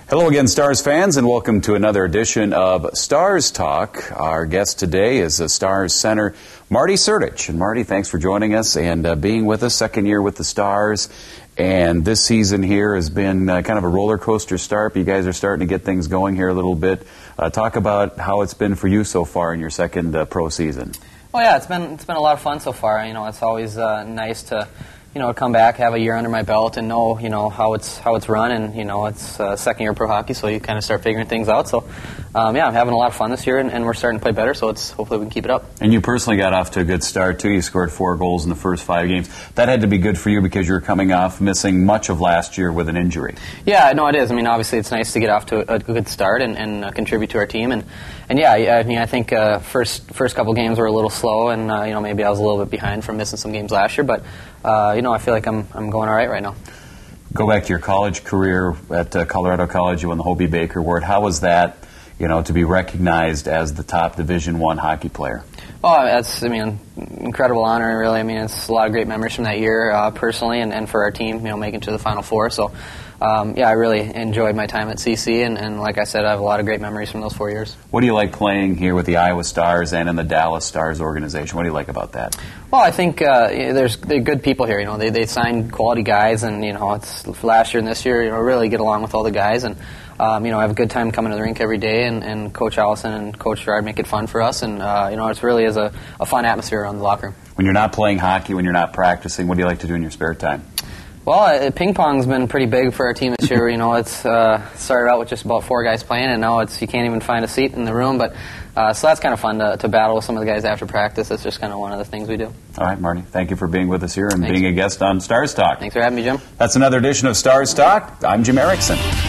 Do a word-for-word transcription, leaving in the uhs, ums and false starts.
Hello again, Stars fans, and welcome to another edition of Stars Talk. Our guest today is the Stars center, Marty Sertich. And Marty, thanks for joining us and uh, being with us. Second year with the Stars, and this season here has been uh, kind of a roller coaster start. You guys are starting to get things going here a little bit. Uh, talk about how it's been for you so far in your second uh, pro season. Well, yeah, it's been it's been a lot of fun so far. You know, it's always uh, nice to. You know, come back, have a year under my belt, and know, you know, how it's how it's run, and you know, it's uh, second year pro hockey, so you kind of start figuring things out. So, um, yeah, I'm having a lot of fun this year, and, and we're starting to play better. So it's hopefully we can keep it up. And you personally got off to a good start too. You scored four goals in the first five games. That had to be good for you because you were coming off missing much of last year with an injury. Yeah, no, it is. I mean, obviously, it's nice to get off to a, a good start and, and uh, contribute to our team, and and yeah, I mean, I think uh, first first couple games were a little slow, and uh, you know, maybe I was a little bit behind from missing some games last year, but uh, you know, I feel like I'm I'm going all right right now. Go back to your college career at uh, Colorado College. You won the Hobey Baker Award. How was that, you know, to be recognized as the top Division One hockey player? Oh, that's, I mean, incredible honor, really. I mean, it's a lot of great memories from that year, uh, personally, and, and for our team, you know, making it to the Final Four. So, um, yeah, I really enjoyed my time at C C, and, and like I said, I have a lot of great memories from those four years. What do you like playing here with the Iowa Stars and in the Dallas Stars organization? What do you like about that? Well, I think uh, there's they're good people here. You know, they they sign quality guys, and you know, it's last year and this year, you know, really get along with all the guys, and um, you know, I have a good time coming to the rink every day, and, and Coach Allison and Coach Gerard make it fun for us, and uh, you know, it really is a, a fun atmosphere around the locker room. When you're not playing hockey, when you're not practicing, what do you like to do in your spare time? Well, uh, ping pong's been pretty big for our team this year. You know, it's uh, started out with just about four guys playing, and now it's you can't even find a seat in the room. But uh, so that's kind of fun to, to battle with some of the guys after practice. It's just kind of one of the things we do. All right, Marty, thank you for being with us here and Thanks. being a guest on Stars Talk. Thanks for having me, Jim. That's another edition of Stars Talk. I'm Jim Erickson.